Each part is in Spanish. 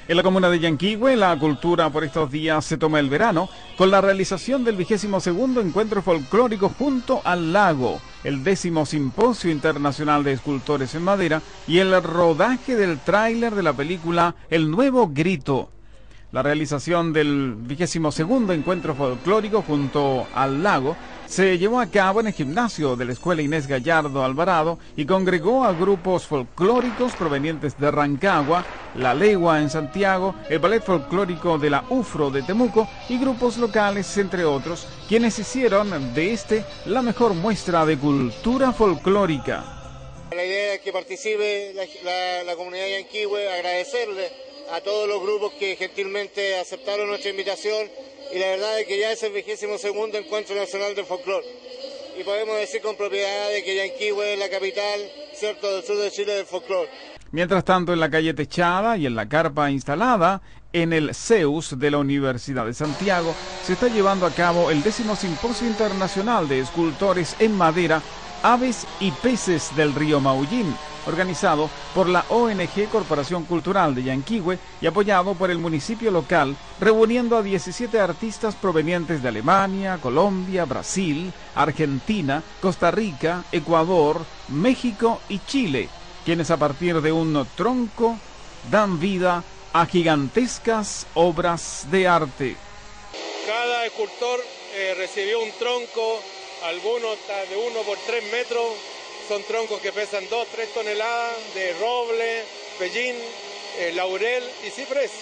En la comuna de Yanquihue, la cultura por estos días se toma el verano con la realización del 22º Encuentro Folclórico Junto al Lago, el 10º Simposio Internacional de Escultores en Madera y el rodaje del tráiler de la película El Nuevo Grito. La realización del 22º Encuentro Folclórico Junto al Lago se llevó a cabo en el gimnasio de la Escuela Inés Gallardo Alvarado y congregó a grupos folclóricos provenientes de Rancagua, La Legua en Santiago, el Ballet Folclórico de la UFRO de Temuco y grupos locales, entre otros, quienes hicieron de la mejor muestra de cultura folclórica. La idea es que participe la comunidad de Yanquihue, agradecerle a todos los grupos que gentilmente aceptaron nuestra invitación, y la verdad es que ya es el 22º Encuentro Nacional de Folclor y podemos decir con propiedad de que Yanquihue es la capital, cierto, del sur de Chile del folclor. Mientras tanto, en la calle techada y en la carpa instalada en el CEUS de la Universidad de Santiago se está llevando a cabo el 10º Simposio Internacional de Escultores en Madera, Aves y Peces del Río Maullín, organizado por la ONG Corporación Cultural de Yanquihue y apoyado por el municipio local, reuniendo a 17 artistas provenientes de Alemania, Colombia, Brasil, Argentina, Costa Rica, Ecuador, México y Chile, quienes a partir de un tronco dan vida a gigantescas obras de arte. Cada escultor recibió un tronco, algunos de 1 por 3 metros, son troncos que pesan 2-3 toneladas de roble, pellín, laurel y ciprés.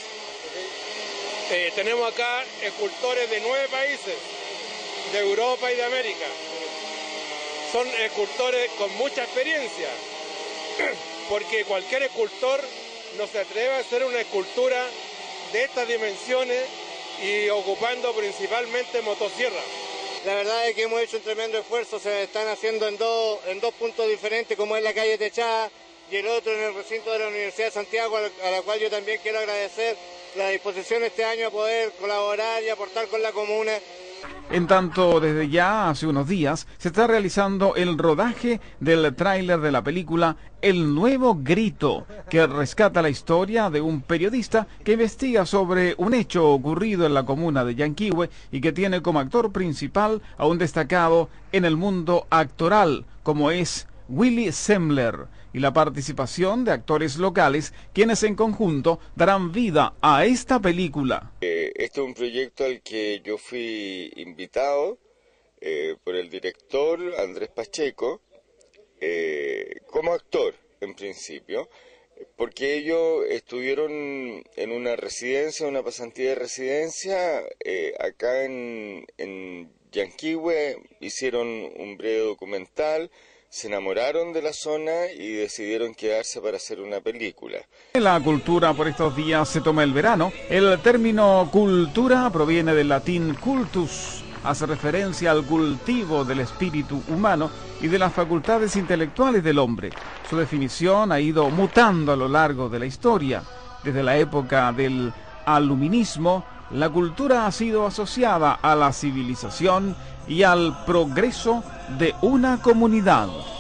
Tenemos acá escultores de 9 países, de Europa y de América. Son escultores con mucha experiencia, porque cualquier escultor no se atreve a hacer una escultura de estas dimensiones y ocupando principalmente motosierra. La verdad es que hemos hecho un tremendo esfuerzo, se están haciendo en dos puntos diferentes, como es la calle techada y el otro en el recinto de la Universidad de Santiago, a la cual yo también quiero agradecer la disposición este año a poder colaborar y aportar con la comuna. En tanto, desde ya hace unos días se está realizando el rodaje del tráiler de la película El Nuevo Grito, que rescata la historia de un periodista que investiga sobre un hecho ocurrido en la comuna de Yanquihue y que tiene como actor principal a un destacado en el mundo actoral, como es Willy Sembler, y la participación de actores locales, quienes en conjunto darán vida a esta película. Este es un proyecto al que yo fui invitado por el director Andrés Pacheco, como actor en principio, porque ellos estuvieron en una residencia, una pasantía de residencia acá en Yanquihue, hicieron un breve documental, se enamoraron de la zona y decidieron quedarse para hacer una película. La cultura por estos días se toma el verano. El término cultura proviene del latín cultus, hace referencia al cultivo del espíritu humano y de las facultades intelectuales del hombre. Su definición ha ido mutando a lo largo de la historia. Desde la época del aluminismo, la cultura ha sido asociada a la civilización y al progreso de una comunidad.